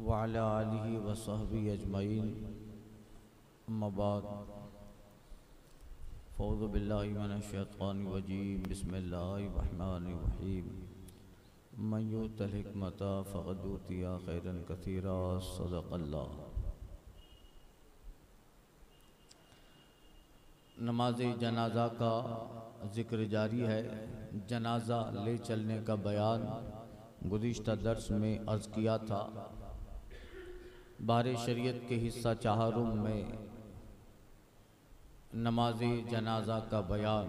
वअला आलिहि व सहबिहि अजमईन, अम्मा बाद, फ़ऊज़ु बिल्लाहि मिनश्शैतानिर रजीम, बिस्मिल्लाहिर रहमानिर रहीम। मन युतिल हिकमत फ़क़द ऊतिया खैरन कसीरा, सदक़ल्लाह। नमाज जनाजा का ज़िक्र जारी है। जनाजा ले चलने का बयान गुज़िश्ता दर्स में अर्ज़ किया था। बारे शरीयत के हिस्सा चहारुम में नमाज जनाजा का बयान,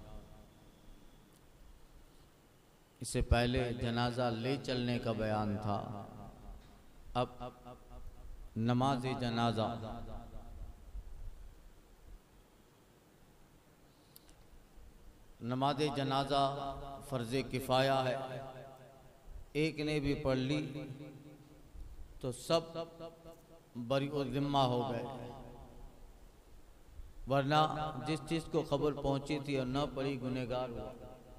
इससे पहले जनाजा ले चलने का बयान था। अब नमाज जनाजा। नमाज जनाजा फ़र्ज़ किफ़ाया है। एक ने भी पढ़ ली तो सब बरी-ओ-ज़िम्मा हो गए, वरना जिस चीज़ को खबर पहुंची थी और न पढ़ी गुनहगार हुआ।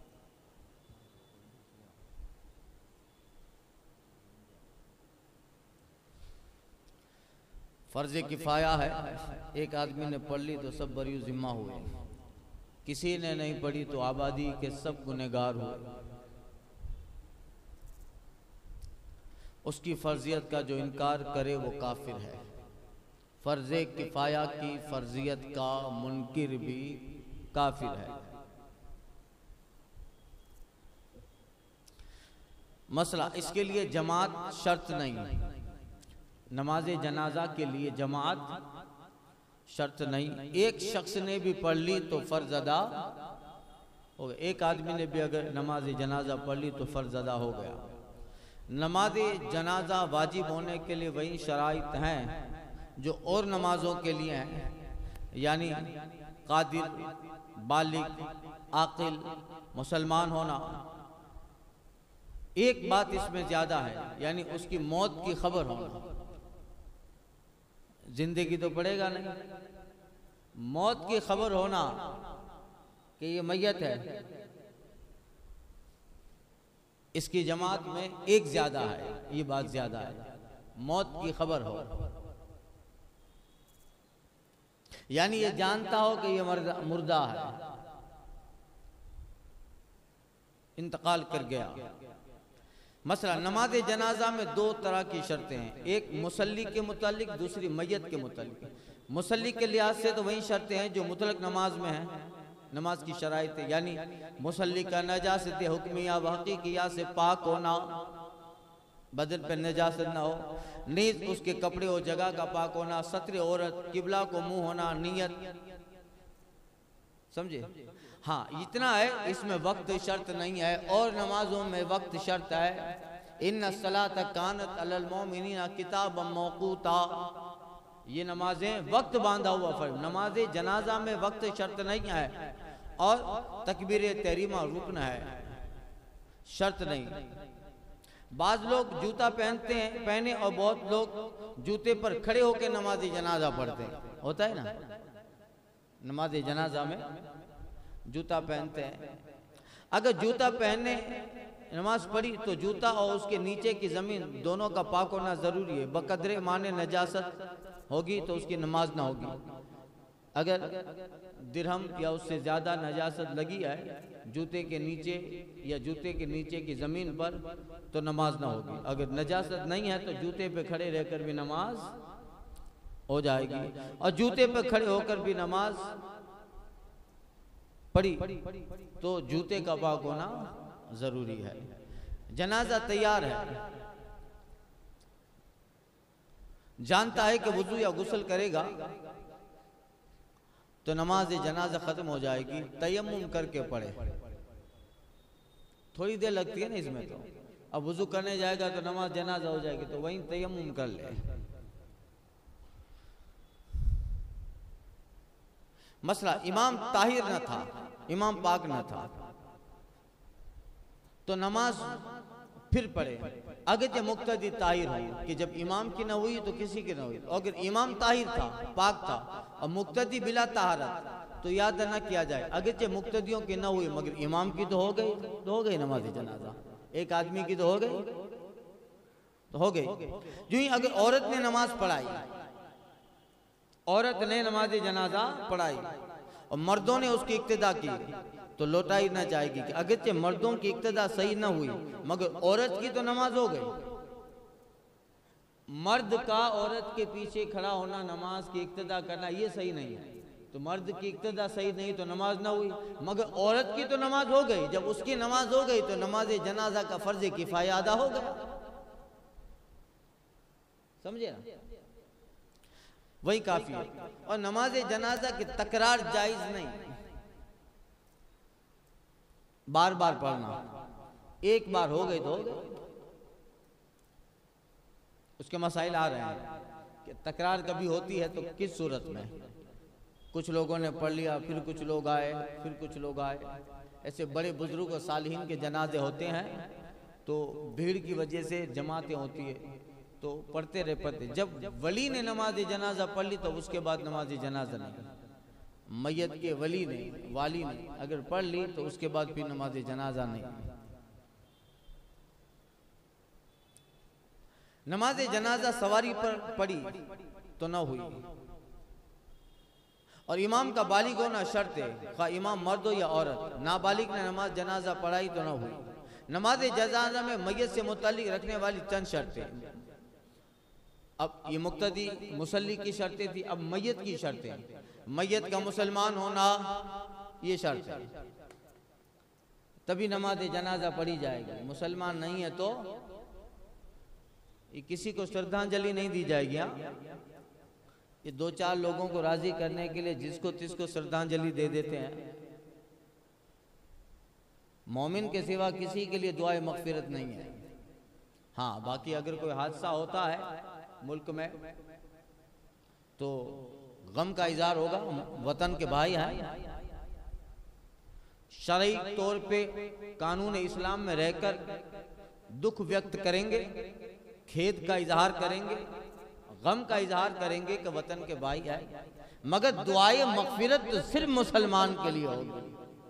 फ़र्ज़ किफ़ाया है। एक आदमी ने पढ़ ली तो सब बरी-ओ-ज़िम्मा हुए। किसी ने नहीं पढ़ी तो आबादी के सब गुनहगार हुए। उसकी फ़र्जियत का जो इनकार करे वो काफिर है। फ़र्ज़ किफ़ाया की फ़र्जियत का मुनकिर भी काफिर है। मसला, इसके लिए जमात शर्त नहीं। नमाज जनाजा के लिए जमात शर्त नहीं। एक शख्स ने भी पढ़ ली तो फ़र्ज़ अदा हो गया। एक आदमी ने भी अगर नमाज जनाजा पढ़ ली तो फ़र्ज़ अदा हो गया। नमाज जनाजा वाजिब होने के लिए वही शराइत हैं जो और नमाजों के लिए हैं, यानी कादिर, बालिग, आकिल, मुसलमान होना। एक बात इसमें ज़्यादा है, यानी उसकी मौत की खबर होना। जिंदगी तो पड़ेगा नहीं, मौत की खबर होना कि ये मैयत है, इसकी जमात में एक ज्यादा है। ये बात ज्यादा है, मौत की खबर हो, यानी ये जानता हो कि ये मुर्दा है, इंतकाल कर गया। मसला, नमाज जनाजा में दो तरह की शर्तें हैं। एक मुसल्ली के मुतालिक, दूसरी मैयत के मुतालिक। मुसल्ली के लिहाज से तो वही शर्तें हैं जो मुतलक नमाज में हैं। नमाज की शराइत, यानी मुसल्ली का नजासत हुक्मिया व हकीकिया से पाक होना, बदन पर नजासत ना हो, नीज उसके कपड़े और जगह का पाक होना, सत्र औरत, किबला को मुंह होना, नियत, समझे। हाँ, इतना है, इसमें वक्त शर्त नहीं है। और नमाजों में वक्त शर्त है। इन्ना सलात कानत अलल मोमिनीना किताब मौकूता। ये नमाजें वक्त बांधा हुआ फर्ज। नमाज जनाजा में वक्त शर्त नहीं है और तकबीर तहरीमा रुकन है, शर्त नहीं। बाज लोग जूता पहनते हैं, पहने, और बहुत लोग जूते पर खड़े होकर नमाज जनाजा पढ़ते हैं। होता है ना, नमाज जनाजा में जूता पहनते हैं। अगर जूता पहने नमाज पढ़ी तो जूता और उसके नीचे की जमीन दोनों का पाक होना जरूरी है। बकदरे माने नजासत होगी तो उसकी नमाज ना होगी। अगर दिरहम या उससे ज्यादा नजासत लगी है जूते के नीचे या जूते के नीचे की जमीन पर तो नमाज ना होगी। अगर नजासत नहीं है तो जूते पे खड़े रहकर भी नमाज हो जाएगी, और जूते पे खड़े होकर भी नमाज पढ़ी तो जूते का पाक होना जरूरी है। जनाजा तैयार है, जानता है कि वुजू या गुस्ल करेगा तो नमाज जनाजा खत्म हो जाएगी। तयम्मुम करके पढ़े, थोड़ी देर लगती है ना इसमें, तो अब वुजू करने जाएगा तो नमाज जनाजा हो जाएगी, तो वहीं तयम्मुम कर ले। मसला, इमाम ताहिर न था, इमाम पाक न था, तो नमाज फिर पढ़े। अगर जब मुक्तदी ताहिर हो कि जब इमाम की न हुई तो किसी की न हुई, अगर इमाम ताहिर था, पाक था, और मुक्तदी बिला ताहरत, तो याद न किया जाए। अगर जब मुक्तदियों की न हुई मगर इमाम की तो हो गई, नमाज जनाजा। एक आदमी की तो हो गई, तो हो गई। जो ही अगर औरत ने नमाज पढ़ाई, औरत ने नमाज जनाजा पढ़ाई और मर्दों ने उसकी इक्तिदा की, तो लौटाई ना जाएगी। कि अगरचे मर्दों की इक्तिदा सही ना हुई मगर औरत की तो नमाज हो गई। मर्द का औरत के पीछे खड़ा होना, नमाज की इक्तिदा करना, ये सही नहीं है। तो मर्द की इक्तिदा सही नहीं तो नमाज ना हुई, मगर औरत की तो नमाज हो गई। जब उसकी नमाज हो गई तो नमाज जनाजा का फर्ज किफाया अदा हो गया। समझे ना, वही काफी है। और नमाज जनाजा की तकरार जायज नहीं, बार बार पढ़ना। एक बार हो गई तो हो गई। उसके मसाइल आ रहे हैं कि तकरार कभी होती है तो किस सूरत में। कुछ लोगों ने पढ़ लिया, फिर कुछ लोग आए, फिर कुछ लोग आए। ऐसे बड़े बुजुर्ग और सालिहीन के जनाजे होते हैं तो भीड़ की वजह से जमातें होती है, तो पढ़ते रहे पढ़ते। जब वली ने नमाज जनाजा पढ़ ली तो उसके बाद नमाज जनाजा नहीं। मैयत के वली ने, वाली ने अगर पढ़ ली तो उसके बाद फिर नमाज जनाजा नहीं। नमाज जनाजा सवारी पर पड़ी तो न हुई। और इमाम का बालिग होना शर्त है, खा इमाम मर्द हो या औरत। नाबालिग ने नमाज जनाजा पढ़ाई तो न हुई। नमाज जनाजा में मैयत से मुताल्लिक रखने वाली चंद शर्तें। अब ये मुक्तदी मुसल्ली की शर्तें थी, अब मैयत की शर्तें। मैयत का मुसलमान होना ये शर्त है, तभी नमाज जनाजा पढ़ी जाएगी। मुसलमान नहीं है तो किसी को श्रद्धांजलि नहीं दी जाएगी। ये दो चार लोगों को राजी करने के लिए जिसको तिसको श्रद्धांजलि दे देते हैं। मोमिन के सिवा किसी के लिए दुआए मगफिरत नहीं है। हाँ, बाकी अगर कोई हादसा होता है मुल्क में तो गम का इजहार होगा, वतन के भाई हैं। शरई तौर पे कानून इस्लाम में रहकर दुख व्यक्त करेंगे, खेद का इजहार करेंगे, गम का इजहार करेंगे कि वतन के भाई है। मगर दुआए मगफिरत तो सिर्फ मुसलमान के लिए होगी।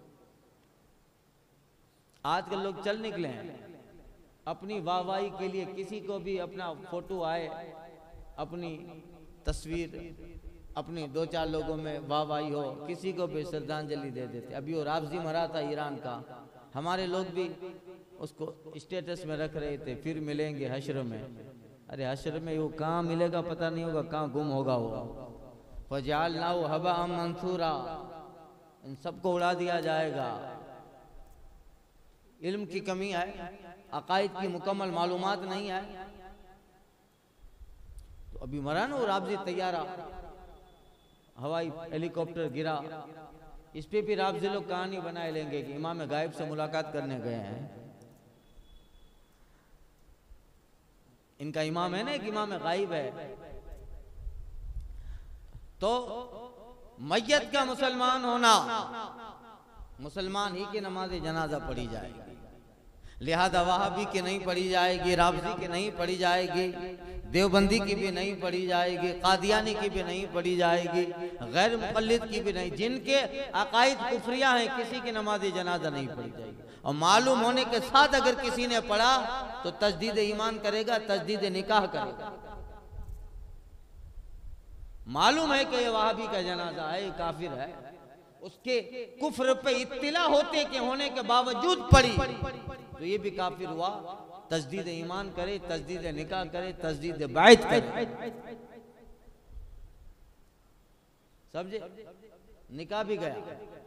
आजकल लोग चल निकले हैं अपनी वाहवाही के लिए। किसी को भी अपना फोटो आए, अपनी तस्वीर, अपनी दो चार लोगों में वाहवाही हो, किसी को भी श्रद्धांजलि दे देते। अभी वो राफजी मरा था ईरान का, हमारे लोग भी उसको स्टेटस में रख रहे थे, फिर मिलेंगे हश्र में। अरे हश्र में वो कहाँ मिलेगा पता नहीं होगा, कहाँ गुम होगा वो। फजालना हबा मंसूरा, इन सबको उड़ा दिया जाएगा। इल्म की कमी है, अकायद की मुकम्मल मालूमात नहीं है। तो अभी मरा ना वो राबजी तैयारा, हवाई हेलीकॉप्टर गिरा, इस पे भी राबजी लोग कहानी बनाए लेंगे कि इमाम गायब से मुलाकात करने गए हैं। इनका इमाम है ना, एक इमाम गायब है। तो मैयत का मुसलमान होना, मुसलमान ही की नमाज जनाजा पढ़ी जाएगी। लिहाजा वहाबी की नहीं पढ़ी जाएगी, राबजी की नहीं पढ़ी जाएगी, देवबंदी की भी नहीं पढ़ी जाएगी, कादियानी की भी नहीं पढ़ी जाएगी, गैर मुक़ल्लिद की भी नहीं। जिनके अकायद कुफरिया हैं किसी की नमाज जनाजा नहीं पढ़ी जाएगी। और मालूम होने के साथ अगर किसी ने पढ़ा तो तजदीद ईमान करेगा, तजदीद निकाह करेगा। मालूम है कि ये वहाबी का जनाजा है, ये काफिर है, उसके कुफ्र पे इत्तिला होते के होने के बावजूद पढ़ी तो ये भी काफिर हुआ। तजदीद ईमान करे, तजदीद निकाह करे, तजदीद बैत करे। समझे, निकाह भी गया,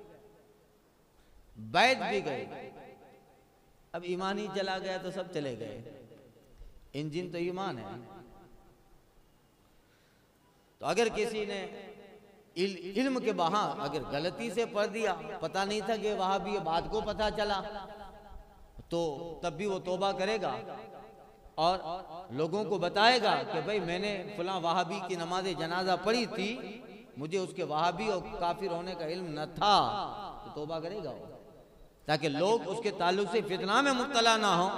बैत भी गए। अब ईमान ही चला गया तो सब चले गए। इंजन तो ईमान है। तो अगर किसी ने इल्म के बहा अगर गलती से पढ़ दिया, पता नहीं था कि वहां भी बात को पता चला, तो तब भी वो तौबा करेगा और लोगों को बताएगा कि भाई मैंने फलां वहाबी की नमाज जनाजा पढ़ी थी, मुझे उसके वहाबी और काफिर होने का इल्म न था। तो तौबा करेगा वो, ताकि लोग उसके ताल्लुक से फितना में मुब्तला ना हो।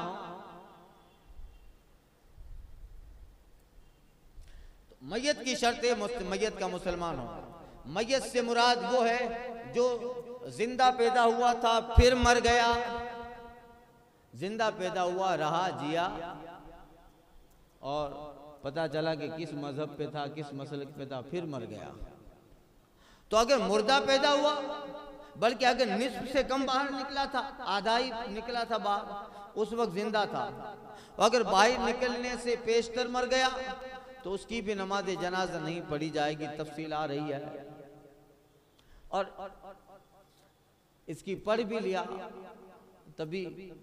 तो मैयत की शर्त है मैयत का मुसलमान हो। मैयत से मुराद वो है जो जिंदा पैदा हुआ था फिर मर गया, जिंदा पैदा हुआ रहा जिया और पता चला कि किस मजहब पे था, किस मसलक पे था, फिर मर गया। तो अगर मुर्दा पैदा हुआ, बल्कि अगर निस्फ से कम बाहर निकला था, आधा ही निकला था बाहर, उस वक्त जिंदा था। अगर बाहर निकलने से पेशतर मर गया तो उसकी भी नमाज जनाजा नहीं पढ़ी जाएगी, तफसील आ रही है। और इसकी पढ़ भी लिया तभी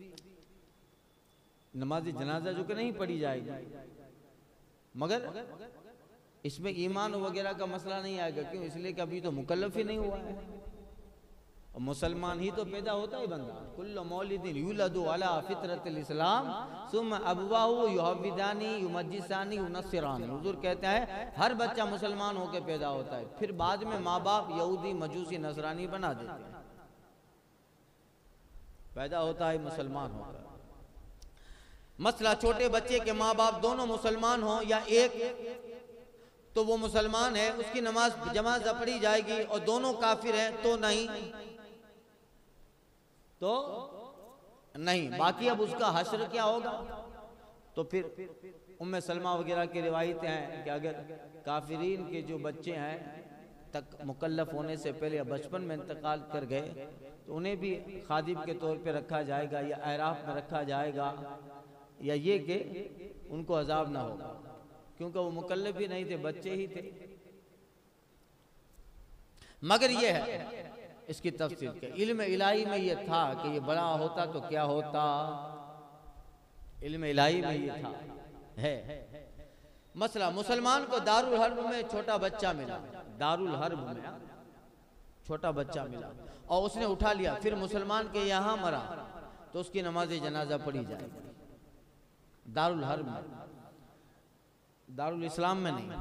नमाज जनाजा जो कि नहीं पढ़ी जाएगी, मगर इसमें ईमान वगैरह का मसला नहीं आएगा। क्यों? इसलिए कि अभी तो मुकल्लफ ही नहीं हुआ है, और मुसलमान ही तो पैदा होता है बंदा। कुल्लु मौलिदिन युलदु अला फितरतिल इस्लाम सुम्मा अबवाहु युहव्विदानी युमज्जिसानी युनस्सिरानी। हुजूर कहते हैं हर बच्चा मुसलमान होकर पैदा होता है, फिर बाद में माँ बाप यहूदी मजूसी नसरानी बना देते हैं। पैदा होता है मुसलमान होकर। मसला छोटे बच्चे के माँ बाप दोनों मुसलमान हो या एक, तो वो मुसलमान है, उसकी नमाज जनाजा पढ़ी जाएगी। और दोनों काफिर हैं तो नहीं, तो नहीं। बाकी अब उसका हश्र क्या होगा? तो फिर उम्मे सलमा वगैरह की रिवायतें हैं कि अगर काफिरीन के जो बच्चे हैं तक मुकल्लफ होने से पहले या बचपन में इंतकाल कर गए तो उन्हें भी खादिम के तौर पे रखा जाएगा या एराफ में रखा जाएगा, या ये कि उनको अजाब ना होगा, क्योंकि वो मुकल्लफ भी नहीं थे, बच्चे ही थे। मगर ये है इसकी तफसील के इल्म इलाही में ये था कि ये बड़ा होता तो क्या होता, इल्म इलाही में ये था है। मसला मुसलमान को दारुल हर्ब में छोटा बच्चा मिला, दारुल हर्ब में छोटा बच्चा मिला और उसने उठा लिया, फिर मुसलमान के यहाँ मरा तो उसकी नमाज जनाजा पढ़ी जाएगी दारुल हर्ब में, दारुल इस्लाम में नहीं।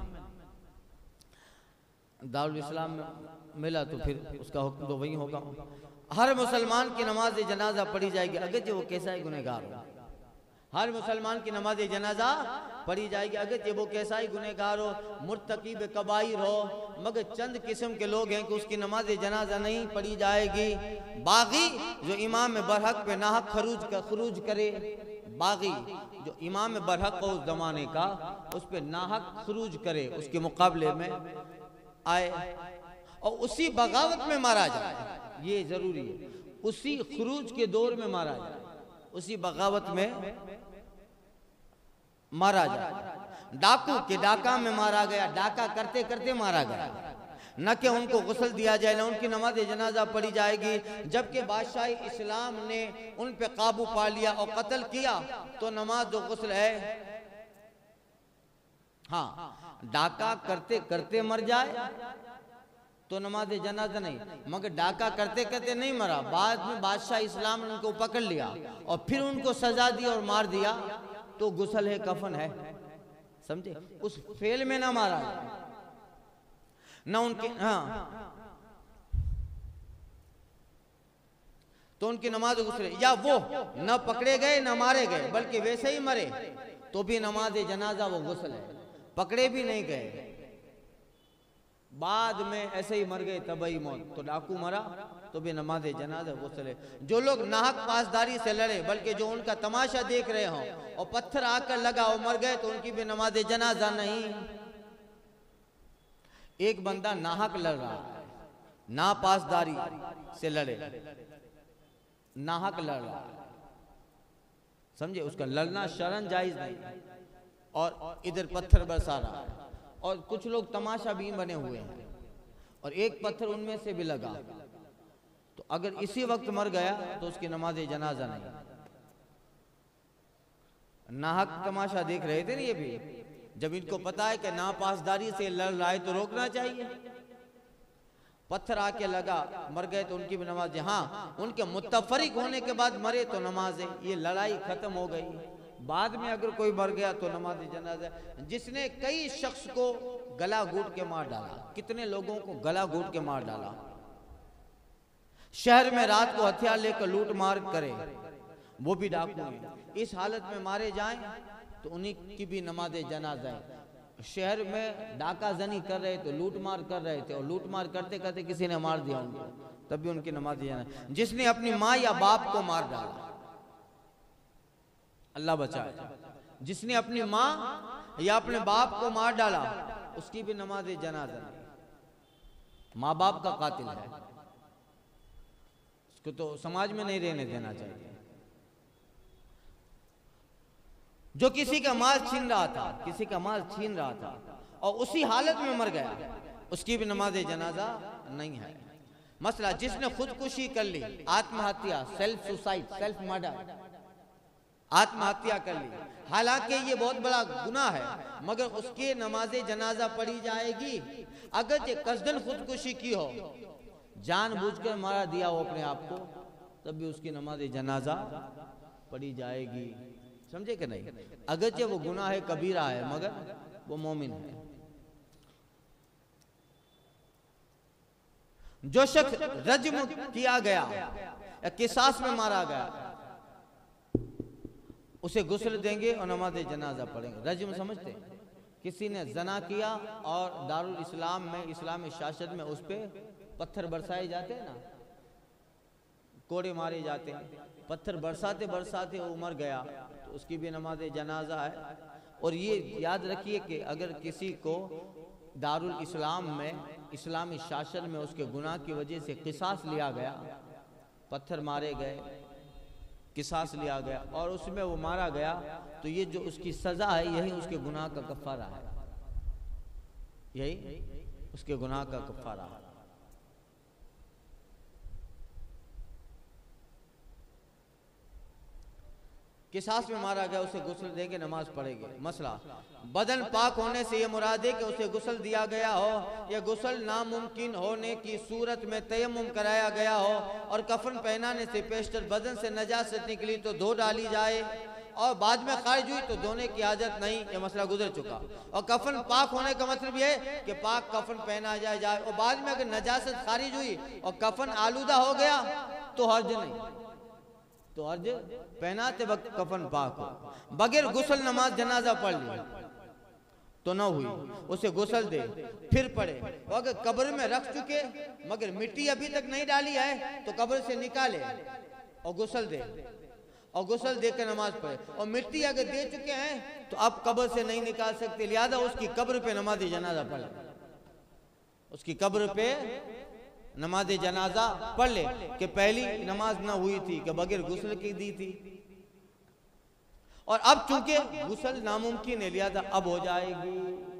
दारुल इस्लाम में मिला तो फिर उसका हुक्म तो वही होगा। हर मुसलमान की नमाज जनाजा पढ़ी जाएगी अगर जो वो कैसा ही गुनहगार हो। हर मुसलमान की नमाज जनाजा पढ़ी जाएगी अगर जो वो कैसा ही गुनहगार हो, मुर्तकीब कबाइर हो। मगर चंद किस्म के लोग हैं कि उसकी नमाज जनाजा नहीं पढ़ी जाएगी। बागी जो इमाम बरहक पे नाहक खरूज करे, बागी जो इमाम बरहक हो उस जमाने का, उस पे नाहक खरूज करे, उसके मुकाबले में आए और उसी बगावत में मारा जाए, ये जरूरी है। उसी खरूज के दौर में मारा जाए, उसी बगावत में मारा जाए। डाकू के डाका में मारा गया, डाका करते करते मारा गया, न कि उनको गुस्ल दिया जाए, न उनकी नमाज जनाजा पढ़ी जाएगी। जबकि बादशाह इस्लाम ने उन पे काबू पा लिया और कत्ल किया तो नमाज जो गुस्ल है, हाँ डाका करते करते मर जाए तो नमाज जनाजा नहीं। मगर डाका करते करते नहीं मरा, बाद में बादशाह इस्लाम ने उनको पकड़ लिया और फिर उनको सजा दी और मार दिया तो गुस्ल है, कफन है, समझे? उस फेल में ना मारा न उनके, हाँ तो उनकी नमाज गुस्ल, या वो न पकड़े गए न मारे गए बल्कि वैसे ही मरे तो भी नमाज जनाजा वो गुस्ल है। पकड़े भी नहीं गए, बाद में ऐसे ही मर गए तबई मौत, तो डाकू मरा तो भी नमाज जनाजा गुस्ल है। जो लोग नाहक पासदारी से लड़े बल्कि जो उनका तमाशा देख रहे हों और पत्थर आकर लगा और मर गए तो उनकी भी नमाज जनाजा नहीं। एक बंदा नाहक लड़ रहा है, ना पासदारी से लड़े, नाहक लड़ रहा है, समझे? उसका लड़ना शरन जायज नहीं, और इधर पत्थर बरसा रहा है और कुछ लोग तमाशा भी बने हुए हैं और एक पत्थर उनमें से भी लगा, तो अगर इसी वक्त मर गया तो उसकी नमाज जनाजा नहीं। नाहक तमाशा देख रहे थे ना ये भी, जब इनको पता है कि नापासदारी से लड़ रहा है तो रोकना चाहिए। पत्थर आके लगा, मर गए तो उनकी भी नमाज, हाँ उनके मुत्तफरिक होने के बाद मरे तो नमाज, ये लड़ाई खत्म हो गई। बाद में अगर कोई मर गया तो नमाज जनाजा। जिसने कई शख्स को गला घूट के मार डाला, कितने लोगों को गला घूट के मार डाला, शहर में रात को हथियार लेकर लूट मार करे, वो भी डाकू हैं। इस हालत में मारे जाएं तो उन्हीं की भी नमाज जनाजा है। शहर में डाका जनी कर रहे थे, लूट मार कर रहे थे और लूट मार करते करते किसी ने मार दिया उनको, तब भी उनकी नमाज जनाजा। जिसने अपनी माँ या बाप को मार डाला, अल्लाह बचाए, जिसने अपनी माँ या अपने बाप को मार डाला उसकी भी नमाज जनाजा नहीं। माँ बाप का कातिल है, उसको तो समाज में नहीं रहने देना चाहिए। जो किसी का माल छीन रहा था, किसी का माल छीन रहा था और उसी हालत में मर गया, उसकी भी नमाज जनाजा नहीं है। मसला जिसने खुदकुशी कर ली, आत्महत्या, सेल्फ सुसाइड, सेल्फ मर्डर, आत्महत्या कर ली, हालांकि ये बहुत बड़ा गुनाह है, मगर उसकी नमाज जनाजा पढ़ी जाएगी। अगर ये कसदन खुदकुशी की हो, जानबूझकर मारा दिया हो अपने आप को, तब भी उसकी नमाज जनाजा पढ़ी जाएगी। समझे कि नहीं? अगरचे वो गुनाह है, कबीरा है, मगर वो मोमिन है। जो शख्स रज्म किया गया या किसास में मारा गया, उसे गुस्ल देंगे और नमाज जनाजा पढ़ेंगे। रज्म समझते? किसी ने जना किया और दारुल इस्लाम में, इस्लामी शासन में उस पे पत्थर बरसाए जाते हैं ना, कोड़े मारे जाते हैं, पत्थर बरसाते बरसाते वो मर गया, तो उसकी भी नमाज जनाजा है। और ये याद रखिए कि अगर किसी को दारुल इस्लाम में, इस्लामी शासन में उसके गुनाह की वजह से किसास लिया गया, पत्थर मारे गए, किसास लिया गया और उसमें वो मारा गया, तो ये जो उसकी सजा है यही उसके गुनाह का कफ़ारा है, यही उसके गुनाह का कफ़ारा है। किसास में मारा गया, उसे गुस्ल देके नमाज पढ़ेंगे। मसला बदन पाक होने से ये मुराद है कि उसे गुस्ल दिया गया हो, या गुस्ल नामुमकिन होने की सूरत में तयम्मुम कराया गया हो और कफन पहनाने से पेशतर बदन से नजासत निकली तो धो डाली जाए और बाद में खारिज हुई तो धोने की हाजत नहीं, ये मसला गुजर चुका। और कफन पाक होने का मतलब ये कि पाक कफन पहना जाए और बाद में अगर नजासत खारिज हुई और कफन आलूदा हो गया तो हर्ज नहीं, तो अर्ज पहनाते वक्त कफन पाक हो। बगैर गुस्ल नमाज जनाजा पढ़ ली तो न हुई, उसे गुस्ल दे फिर पढ़े। और अगर कब्र में रख चुके मगर मिट्टी अभी तक नहीं डाली है तो कब्र से निकाले और गुस्ल दे, और गुस्ल देकर नमाज पढ़े। और मिट्टी अगर दे चुके हैं तो अब कब्र से नहीं निकाल सकते, लिहाजा उसकी कब्र पे नमाज जनाजा पढ़े, उसकी कब्र पे नमाज जनाजा पढ़ ले कि पहली नमाज ना हुई थी कि बगैर गुस्ल की दी थी, और अब चूंकि गुस्ल नामुमकिन है लिहाजा अब हो जाएगी।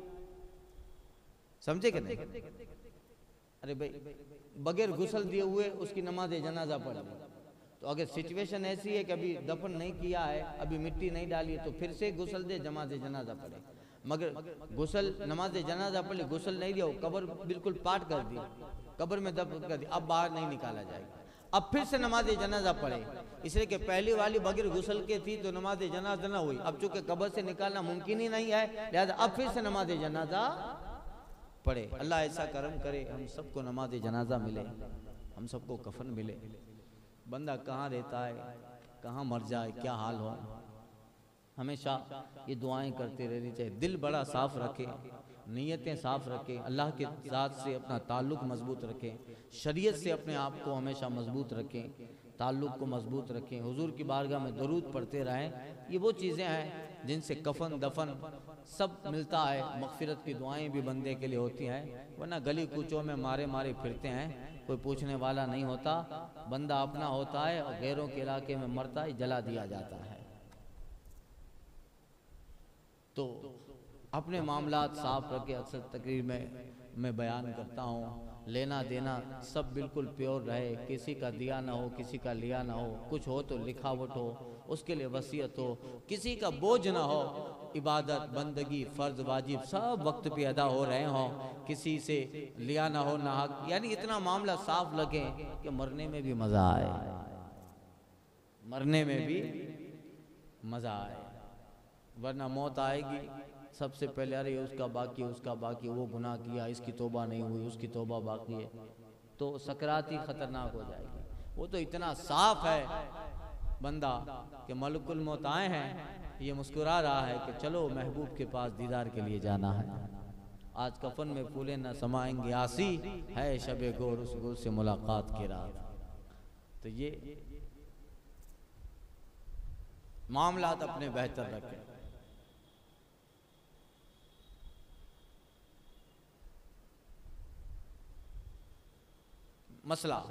समझे कि नहीं? अरे भाई बगैर गुस्ल दिए हुए उसकी नमाज जनाजा पढ़ ले, तो अगर सिचुएशन ऐसी है कि अभी दफन नहीं किया है, अभी मिट्टी नहीं डाली है, तो फिर से गुस्ल दे, नमाज जनाजा पढ़े। मगर गुस्ल नमाज जनाजा पढ़ ले, गुस्ल नहीं दिया, कब्र बिल्कुल पाट कर दी, कब्र में दफन कर दी, अब बाहर नहीं निकाला जाएगा, अब फिर से नमाज जनाजा पढ़े। इसलिए कि पहली वाली बगैर गुस्ल के थी तो नमाज जनाजा ना हुई, अब चूंकि कब्र से निकालना मुमकिन ही नहीं है, लिहाजा अब फिर से नमाज जनाजा पढ़े। अल्लाह ऐसा करम करे हम सबको नमाज जनाजा मिले, हम सबको कफन मिले। बंदा कहाँ रहता है, कहाँ मर जाए, क्या हाल हो, हमेशा ये दुआएं करते रहनी चाहिए। दिल बड़ा साफ रखे, नीयतें साफ रखें, अल्लाह के ज़ात से अपना ताल्लुक़ मजबूत रखें, शरीयत से अपने आप को हमेशा मजबूत रखें, ताल्लुक़ को मजबूत रखें, हुजूर की बारगाह में दरूद पढ़ते रहें। ये वो चीज़ें हैं जिनसे कफन दफन सब मिलता है, मग़फ़िरत की दुआएं भी बंदे के लिए होती हैं, वरना गली कूचों में मारे मारे फिरते हैं, कोई पूछने वाला नहीं होता। बंदा अपना होता है और गैरों के इलाके में मरता है, जला दिया जाता है। तो अपने मामलात साफ रखे। अक्सर तकरीर में मैं बयान करता हूँ, लेना देना सब बिल्कुल प्योर रहे, किसी का दिया ना हो, किसी का लिया ना हो, कुछ हो तो लिखावट हो, उसके लिए वसीयत हो, किसी का बोझ ना हो, इबादत बंदगी फ़र्ज वाजिब सब वक्त पे अदा हो रहे हों, किसी से लिया ना हो ना हक, यानी इतना मामला साफ लगे कि मरने में भी मज़ा आए, मरने में भी मज़ा आए। वरना मौत आएगी सबसे पहले अरे उसका बाकी, वो गुनाह किया, इसकी तौबा नहीं हुई, उसकी तौबा बाकी है, तो सकरात ही खतरनाक हो जाएगी। वो तो इतना साफ है बंदा कि मलकुल मौत आए हैं, ये मुस्कुरा रहा है कि चलो महबूब के पास दीदार के लिए जाना है। आज कफन में फूले न समाएंगे आसी, है शबे गोर उस गुल से मुलाकात की रात। तो ये मामलात अपने बेहतर रखें, मसला,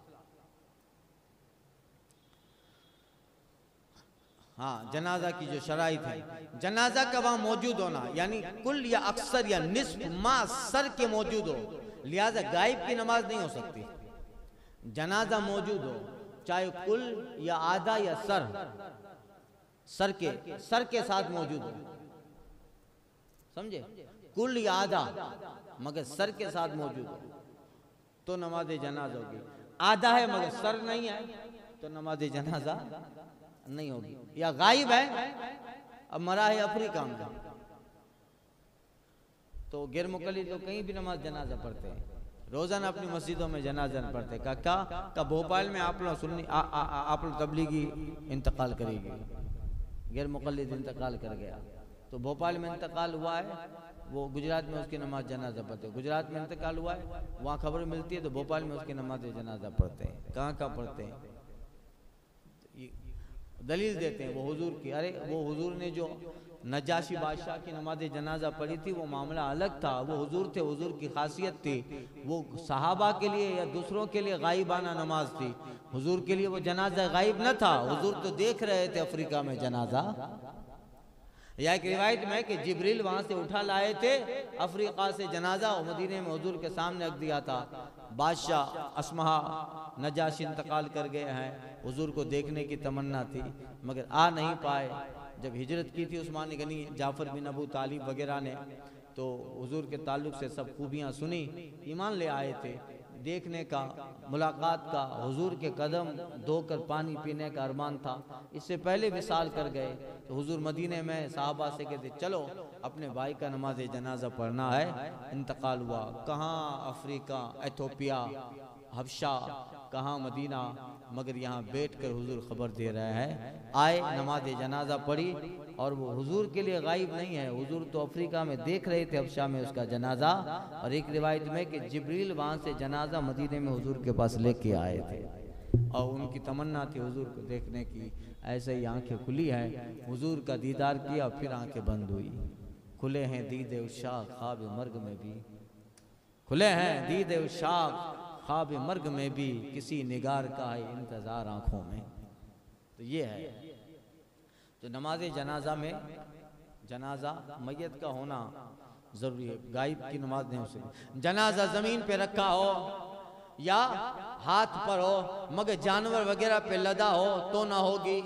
हाँ, जनाजा की जो शराइत है, जनाजा का वहां मौजूद होना यानी कुल या अक्सर या निस्फ मा सर के मौजूद हो, लिहाजा गायब की नमाज नहीं हो सकती। जनाजा मौजूद हो चाहे कुल या आधा या सर के साथ मौजूद हो, समझे, कुल या आधा मगर सर के साथ मौजूद हो तो नमाज जनाजा होगी। आधा है मगर सर नहीं है तो नमाज जनाजा नहीं होगी। या गायब है, अब मरा है अफ्रीका में, तो गैर मुकल्लिद तो कहीं भी नमाज जनाजा पढ़ते हैं, रोजाना अपनी मस्जिदों में जनाजा पढ़ते हैं। का भोपाल में आप लोग सुन्नी आप लोग तबलीगी इंतकाल करेगी, गैर मुकल्लिद इंतकाल कर गया तो भोपाल में इंतकाल हुआ है, वो गुजरात में उसकी नमाज जनाजा पढ़ते हैं। गुजरात में इंतकाल हुआ है, वहाँ खबर मिलती है तो भोपाल में उसकी नमाज जनाजा पढ़ते हैं। कहाँ पढ़ते हैं, दलील देते हैं वो हुजूर की। अरे वो हुजूर ने जो नजाशी बादशाह की नमाज जनाजा पढ़ी थी वो मामला अलग था, वो हुजूर थे, हुजूर की खासियत थी, वो सहाबा के लिए या दूसरों के लिए गायबाना नमाज थी, हुजूर के लिए वो जनाजा गायब न था। हुजूर तो देख रहे थे अफ्रीका में जनाजा। या एक रिवायत में कि जिब्रील वहां से उठा लाए थे अफ्रीका से जनाजा और मदीने में हुजूर के सामने रख दिया था। बादशाह असमहा नजाशी इंतकाल कर गए हैं, हुजूर को देखने की तमन्ना थी मगर आ नहीं पाए। जब हिजरत की थी उस्मान गनी, जाफर बिन अबू तालिब वगैरह ने, तो हुजूर के ताल्लुक से सब खूबियाँ सुनी, ईमान ले आए थे। देखने का, मुलाकात का, हुजूर के कदम धोकर पानी पीने का अरमान था। इससे पहले विसाल कर गए तो हुजूर मदीने में साहबा से कहते चलो अपने भाई का नमाज जनाजा पढ़ना है। इंतकाल हुआ, कहाँ अफ्रीका, एथोपिया, हबशा, कहाँ मदीना, मगर यहाँ बैठकर हुजूर खबर दे रहे हैं। आए, नमाज जनाजा पढ़ी और वो हुजूर के लिए गायब नहीं है, हुजूर तो अफ्रीका में देख रहे थे हबशा में उसका जनाजा। और एक रिवायत में कि जिब्रील वहाँ से जनाजा मदीने में हुजूर के पास लेके आए थे और उनकी तमन्ना थी हुजूर को देखने की। ऐसे ही आंखें खुली हैं, हुजूर का दीदार किया, फिर आंखें बंद हुई। खुले हैं दीदे उशाक ख्वाब मर्ग में भी, खुले हैं दीदे उशाक ख्वाब मर्ग में भी, किसी निगार का है इंतजार आंखों में। तो ये है, तो नमाज जनाजा में जनाजा मैयत का होना जरूरी है, गायब की नमाज नहीं हो सकती। जनाजा जमीन पे रखा हो या हाथ पर हो मगर जानवर वगैरह पे लदा हो तो ना होगी।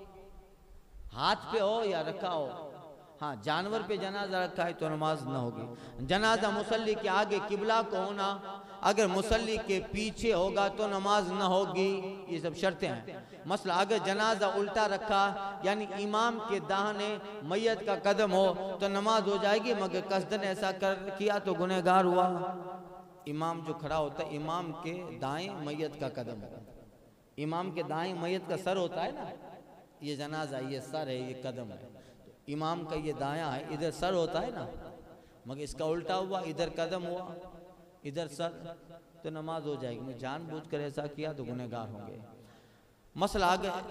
हाथ पे हो या रखा हो, हाँ, जानवर पे जनाजा रखा है तो नमाज ना होगी। जनाजा मुसल्ली के आगे किबला को होना, अगर मुसल्ली के पीछे होगा तो नमाज ना होगी। ये सब शर्तें हैं। मसला, अगर जनाजा उल्टा रखा यानी इमाम के दाहिने मैयत का कदम हो तो नमाज हो जाएगी, मगर कसदन ऐसा कर किया तो गुनहगार हुआ। इमाम जो खड़ा होता है, इमाम के दाएं मैयत का कदम है, इमाम के दाएं मैयत का सर होता है ना, ये जनाजा, ये सर है, ये कदम है। इमाम का ये दायां है, इधर सर होता है ना, मगर इसका उल्टा हुआ, इधर कदम हुआ, इधर सर, तो नमाज हो जाएगी। मैं जानबूझकर ऐसा किया तो गुनहगार होंगे। मसला,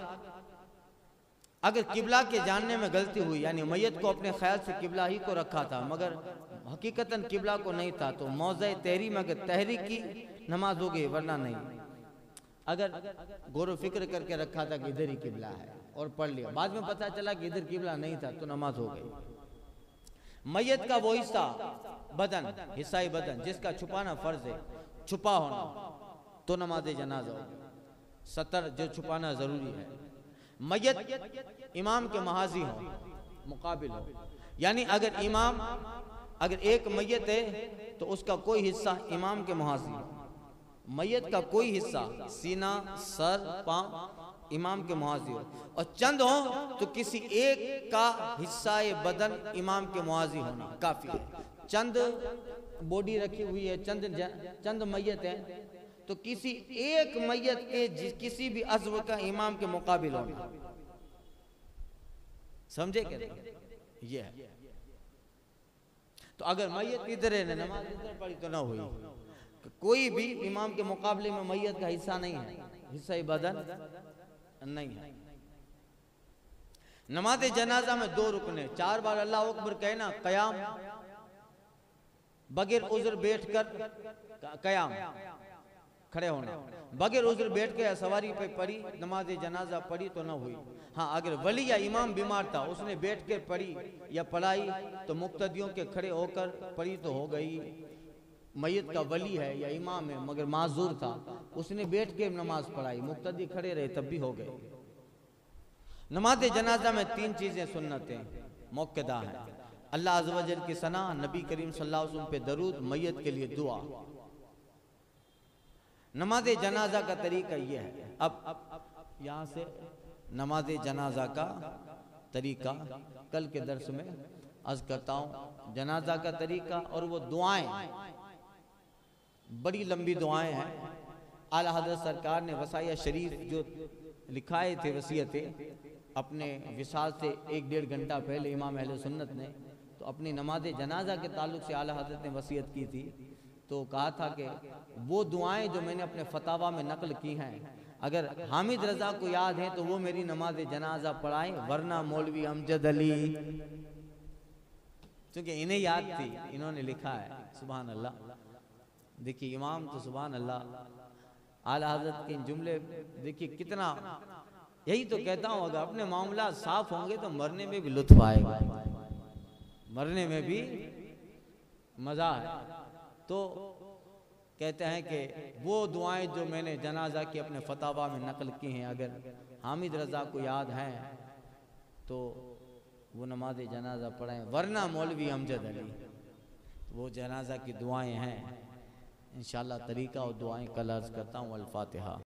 अगर किबला के जानने में गलती हुई यानी मैयत को अपने ख्याल से किबला ही को रखा था मगर हकीकतन किबला को नहीं था, तो मौज़े तहरीम अगर तहरीक की नमाज हो गई, वरना नहीं। अगर गौर फिक्र करके रखा था कि इधर ही किबला है और पढ़ लिया, बाद में पता चला कि इधर किबला नहीं था तो नमाज हो गई। मैयत का वो हिस्सा बदन, हिस्सा बदन जिसका छुपाना फर्ज है, छुपा होना, तो नमाज जनाजा हो। सतर जो छुपाना जरूरी है। मैयत इमाम के महाजी हो, मुकाबिल हो, यानी अगर एक मैयत है तो उसका कोई हिस्सा इमाम के महाजी हो, मैयत का कोई हिस्सा सीना, सर, पांव इमाम के मुआजी हो, और चंद हो तो किसी एक का हिस्सा बदन इमाम के मुआजी होना काफी है। चंद बॉडी रखी हुई है, चंद मैयत है, तो किसी एक मैयत के किसी भी अज़्व का इमाम के मुकाबिल होना, समझे क्या? ये है। तो अगर मैयत इधर है, नमाज इधर पढ़ी तो ना हुई। कोई भी इमाम के मुकाबले में मैयत का हिस्सा नहीं है, हिस्सा बदन नहीं है। नमाज जनाजा में 2 रुकन है, 4 बार अल्लाह अकबर कहना, कयाम, बगैर उज़्र बैठकर कयाम, खड़े होना, बगैर उज़्र बैठ के या सवारी पे पढ़ी नमाज जनाजा पढ़ी तो ना हुई। हाँ, अगर वली या इमाम बीमार था, उसने बैठ के पढ़ी या पढ़ाई तो मुक्तदियों के खड़े होकर पढ़ी तो हो गई। मैयत का वली है या इमाम है मगर माजूर था, उसने बैठ के नमाज पढ़ाई, मुक्तदी खड़े रहे तब भी हो गए। नमाज जनाजा में 3 चीजें सुन्नतें मौक़दा हैं। अल्लाह अज़्ज़ व जल की सना, नबी करीम सल्लल्लाहु अलैहि वसल्लम पे दरूद, मैयत के लिए दुआ। नमाज जनाजा का तरीका यह है। अब यहाँ से नमाज जनाजा का तरीका कल के दर्स में अर्ज करता हूँ। जनाजा का तरीका और वो दुआएं, बड़ी लंबी दुआएं हैं। आला हज़रत सरकार ने वसाया शरीफ जो लिखाए थे वसीयतें, अपने विसाल से 1-1.5 घंटा पहले इमाम अहले सुन्नत ने तो अपनी नमाज जनाजा के ताल्लुक से आला हज़रत ने वसीयत की थी। तो कहा था कि वो दुआएं जो मैंने अपने फतावा में नकल की हैं, अगर हामिद रजा को याद है तो वो मेरी नमाज जनाजा पढ़ाएं, वरना मौलवी अमजद अली, क्योंकि इन्हें याद थी, इन्होंने लिखा है। सुभान अल्लाह, देखिए इमाम तो सुभान अल्लाह। आला हज़रत के जुमले देखिए कितना, यही तो कहता हूँ अगर अपने मामला साफ होंगे तो मरने में भी लुत्फ आएगा, मरने में भी मजा है। तो कहते हैं कि वो दुआएं जो मैंने जनाजा की अपने फतावा में नकल की हैं, अगर हामिद रजा को याद हैं तो वो नमाज जनाजा पढ़ें, वरना मौलवी अमजद अली। वो जनाजा की दुआएं हैं इंशाअल्लाह। तरीका और दुआएं कल अर्ज करता हूँ। अल फातिहा।